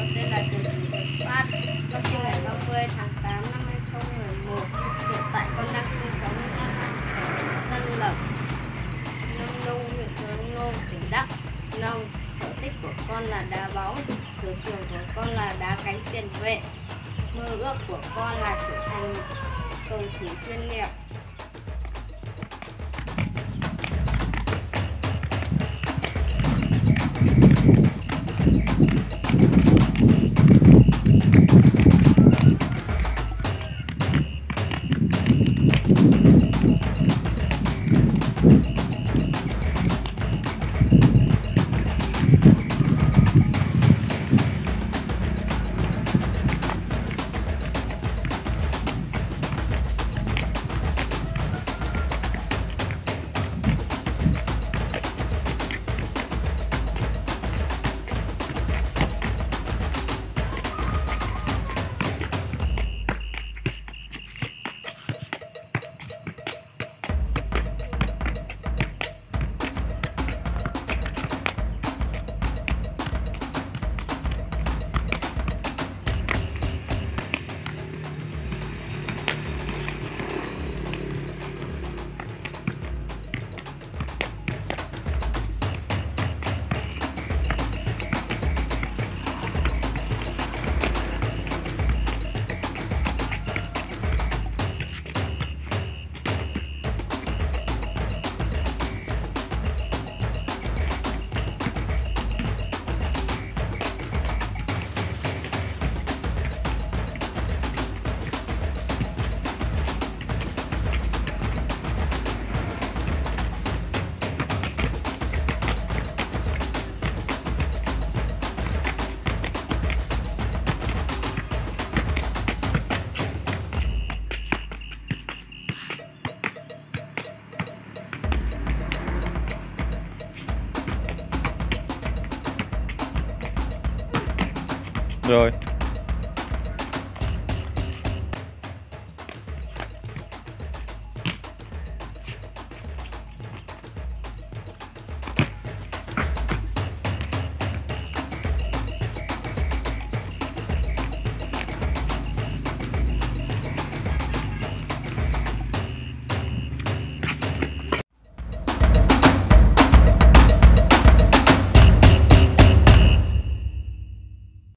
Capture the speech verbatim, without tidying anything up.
Con tên là Trần Việt Phát. Con sinh ngày ba mươi tháng tám năm hai nghìn không trăm mười một. Hiện tại con đang sinh sống ở Tân Lập, Đắk Nông, huyện Đắk Nông, tỉnh Đắk Nông. Sở thích của con là đá bóng. Sở trường của con là đá cánh tiền vệ. Mơ ước của con là trở thành cầu thủ chuyên nghiệp. Rồi.